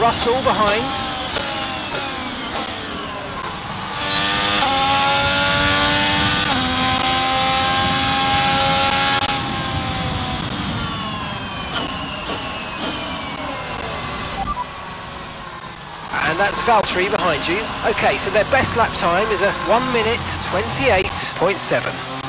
Russell behind. And that's Valtteri behind you. Okay, so their best lap time is a 1 minute 28.7.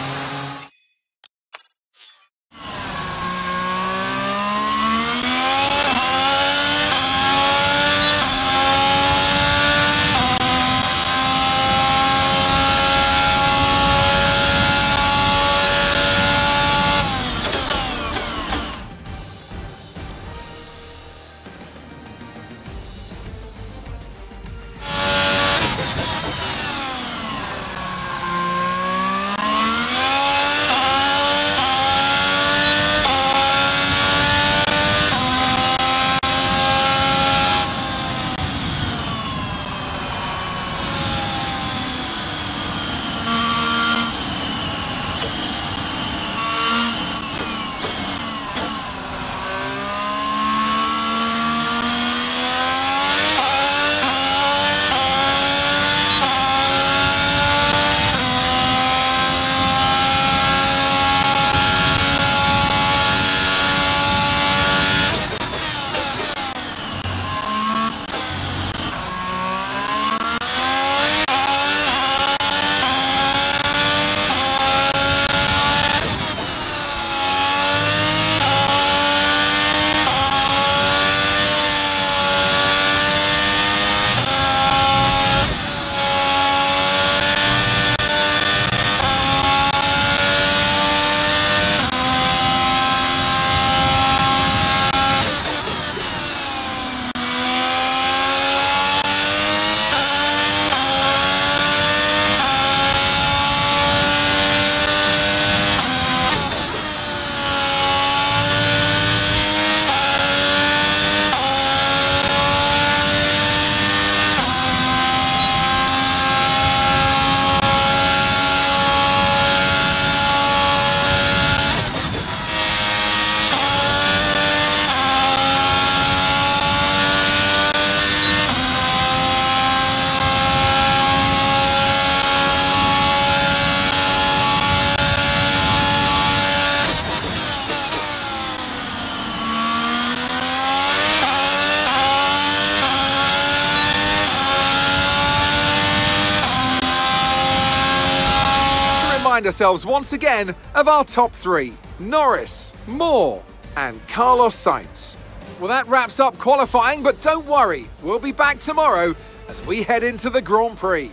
Remind ourselves once again of our top three: Norris, Moore and Carlos Sainz. Well, that wraps up qualifying, but don't worry, we'll be back tomorrow as we head into the Grand Prix.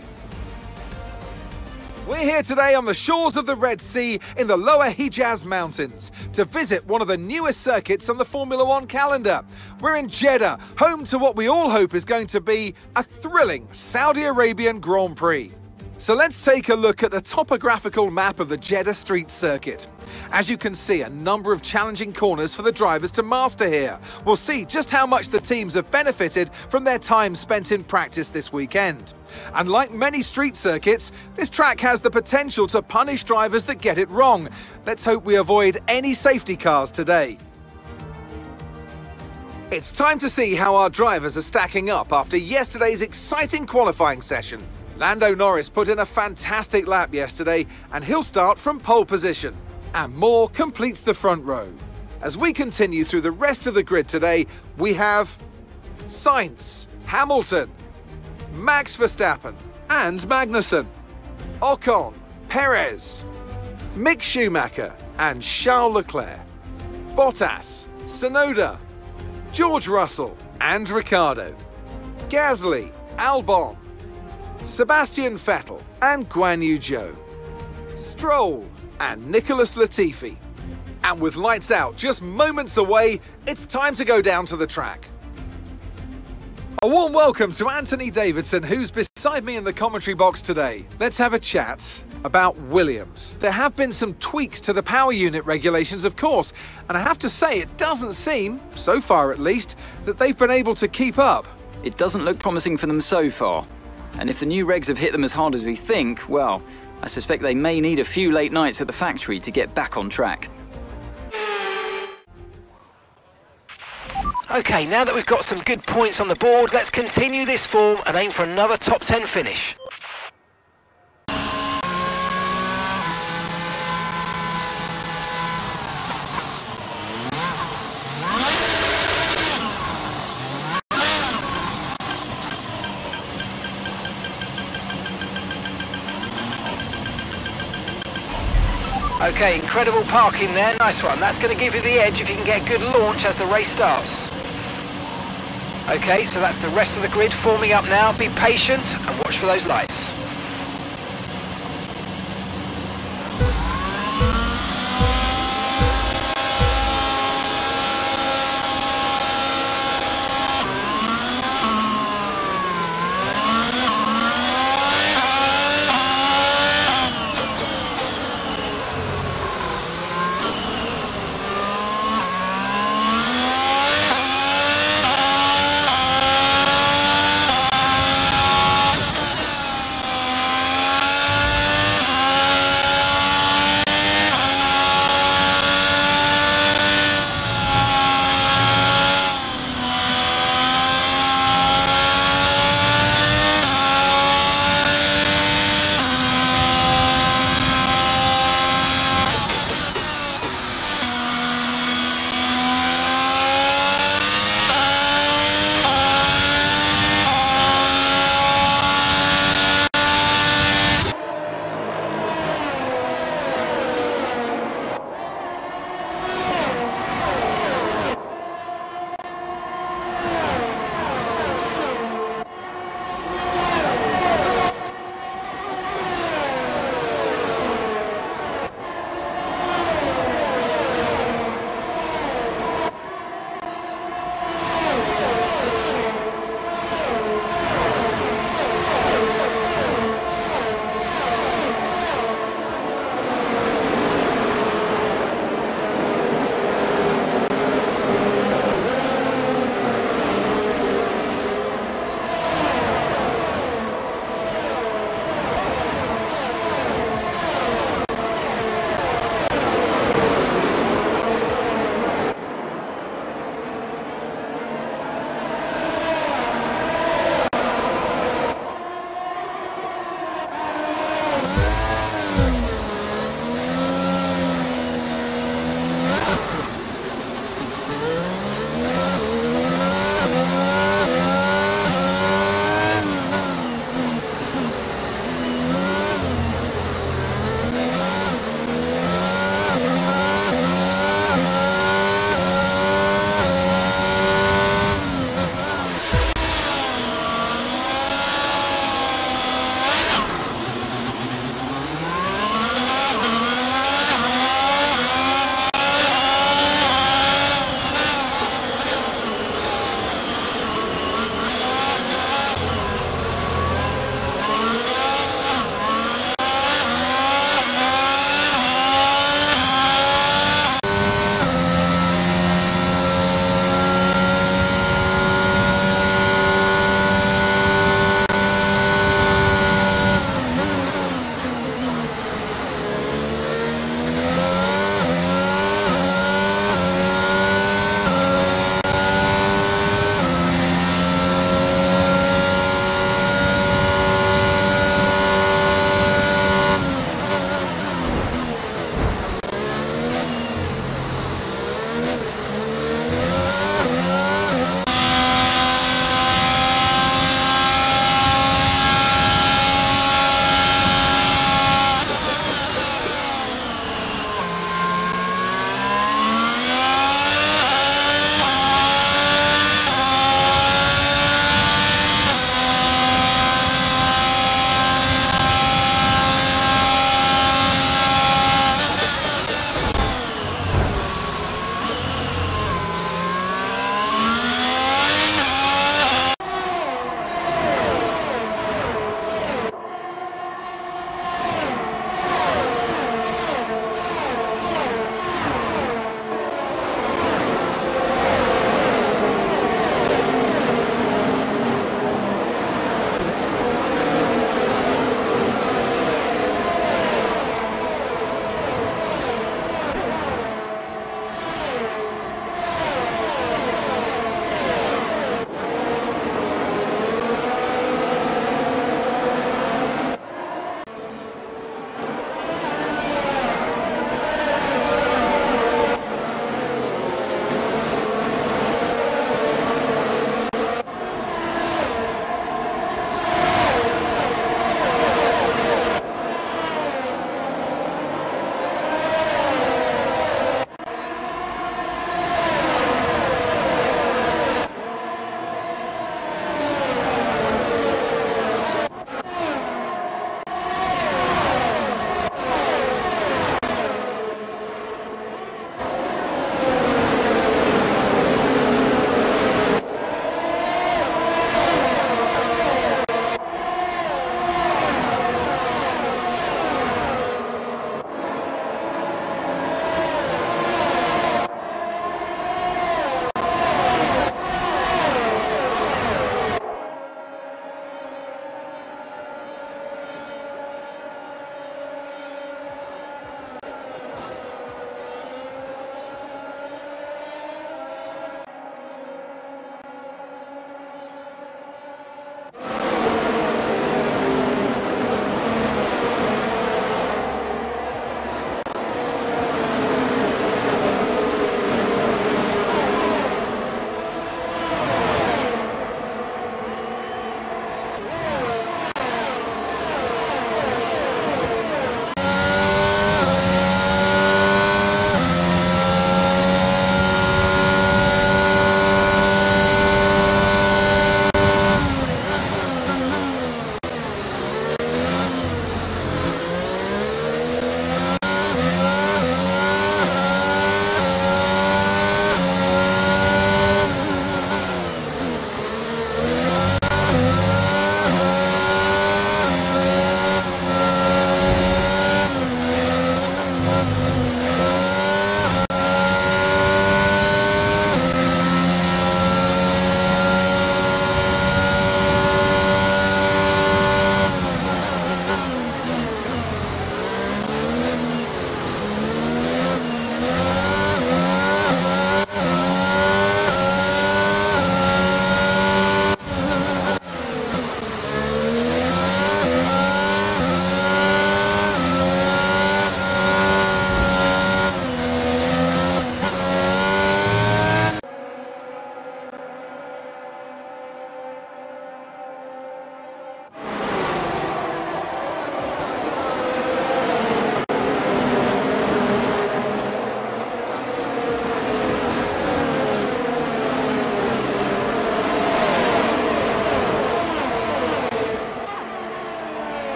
We're here today on the shores of the Red Sea in the Lower Hejaz Mountains to visit one of the newest circuits on the Formula One calendar. We're in Jeddah, home to what we all hope is going to be a thrilling Saudi Arabian Grand Prix. So let's take a look at the topographical map of the Jeddah Street Circuit. As you can see, a number of challenging corners for the drivers to master here. We'll see just how much the teams have benefited from their time spent in practice this weekend. And like many street circuits, this track has the potential to punish drivers that get it wrong. Let's hope we avoid any safety cars today. It's time to see how our drivers are stacking up after yesterday's exciting qualifying session. Lando Norris put in a fantastic lap yesterday, and he'll start from pole position. And Moore completes the front row. As we continue through the rest of the grid today, we have Sainz, Hamilton, Max Verstappen and Magnussen, Ocon, Perez, Mick Schumacher and Charles Leclerc, Bottas, Tsunoda, George Russell and Ricciardo, Gasly, Albon, Sebastian Vettel and Guan Yu Zhou, Stroll and Nicholas Latifi. And with lights out just moments away, it's time to go down to the track. A warm welcome to Anthony Davidson, who's beside me in the commentary box today. Let's have a chat about Williams. There have been some tweaks to the power unit regulations, of course, and I have to say it doesn't seem, so far at least, that they've been able to keep up. It doesn't look promising for them so far. And if the new regs have hit them as hard as we think, well, I suspect they may need a few late nights at the factory to get back on track. Okay, now that we've got some good points on the board, let's continue this form and aim for another top 10 finish. Okay, incredible parking there, nice one. That's going to give you the edge if you can get a good launch as the race starts. Okay, so that's the rest of the grid forming up now. Be patient and watch for those lights.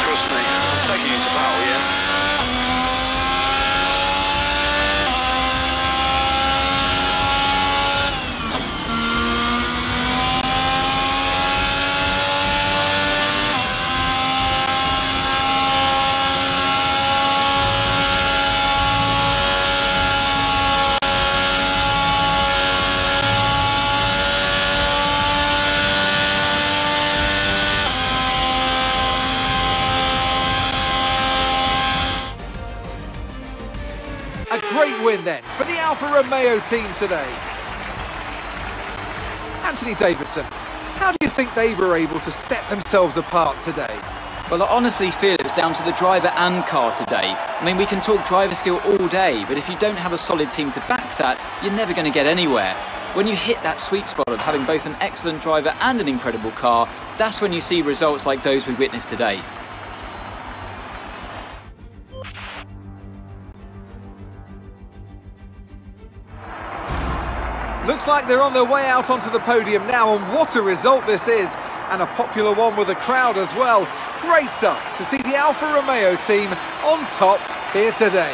trust me. I'm taking you to battle, yeah? A great win then for the Alfa Romeo team today. Anthony Davidson, how do you think they were able to set themselves apart today? Well, I honestly feel it was down to the driver and car today. I mean, we can talk driver skill all day, but if you don't have a solid team to back that, you're never going to get anywhere. When you hit that sweet spot of having both an excellent driver and an incredible car, that's when you see results like those we witnessed today. Looks like they're on their way out onto the podium now, and what a result this is, and a popular one with the crowd as well. Great stuff to see the Alfa Romeo team on top here today.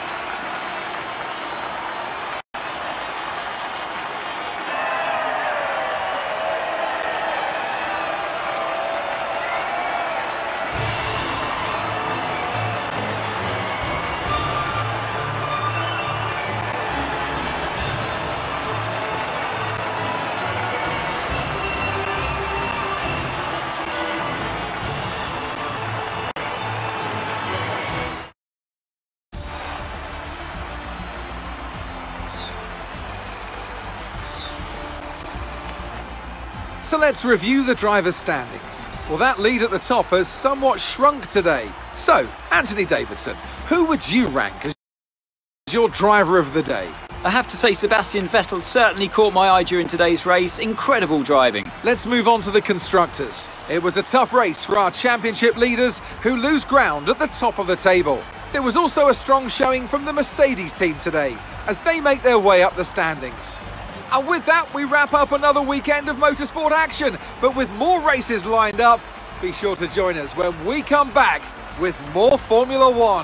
So let's review the drivers' standings. Well, that lead at the top has somewhat shrunk today. So, Anthony Davidson, who would you rank as your driver of the day? I have to say Sebastian Vettel certainly caught my eye during today's race. Incredible driving. Let's move on to the constructors. It was a tough race for our championship leaders who lose ground at the top of the table. There was also a strong showing from the Mercedes team today as they make their way up the standings. And with that, we wrap up another weekend of motorsport action. But with more races lined up, be sure to join us when we come back with more Formula One.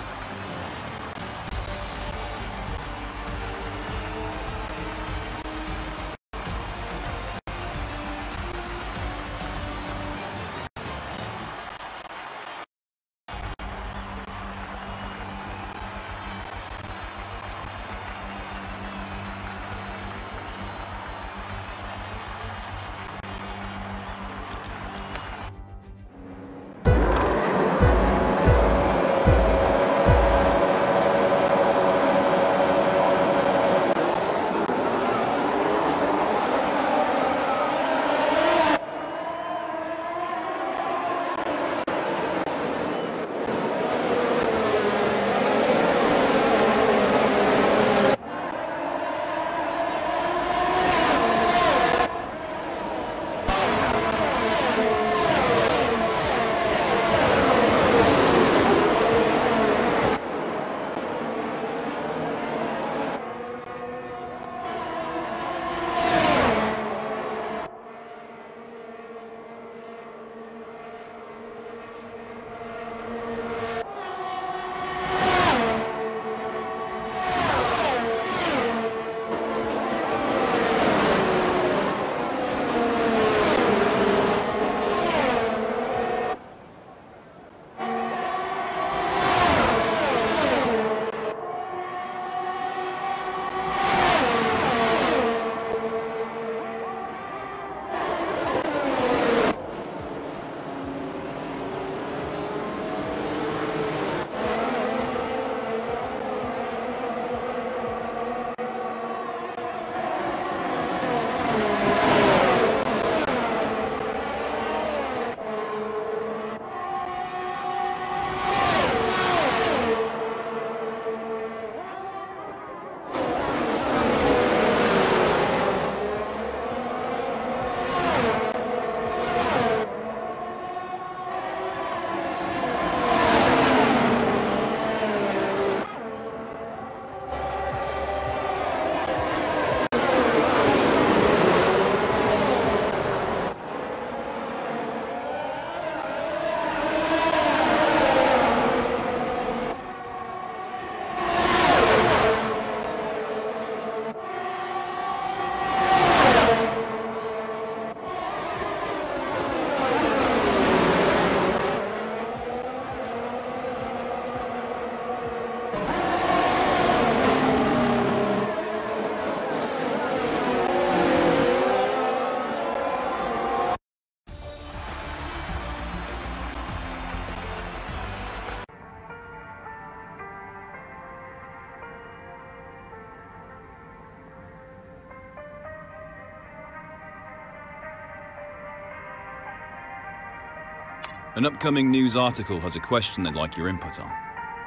An upcoming news article has a question they'd like your input on.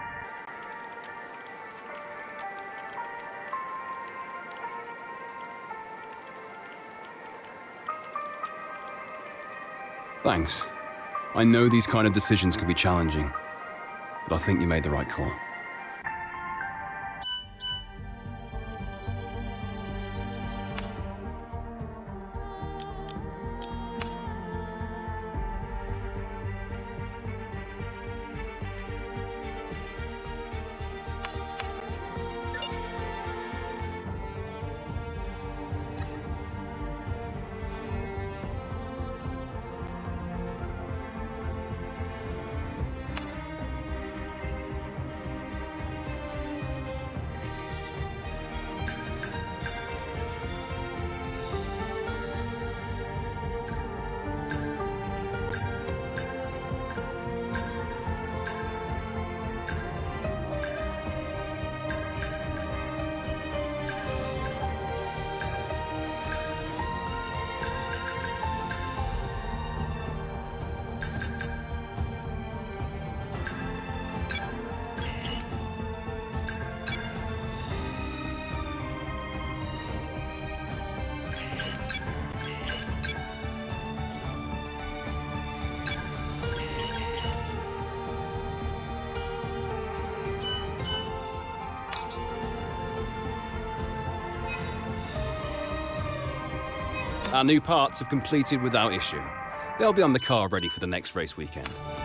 Thanks. I know these kind of decisions can be challenging, but I think you made the right call. Our new parts have completed without issue. They'll be on the car ready for the next race weekend.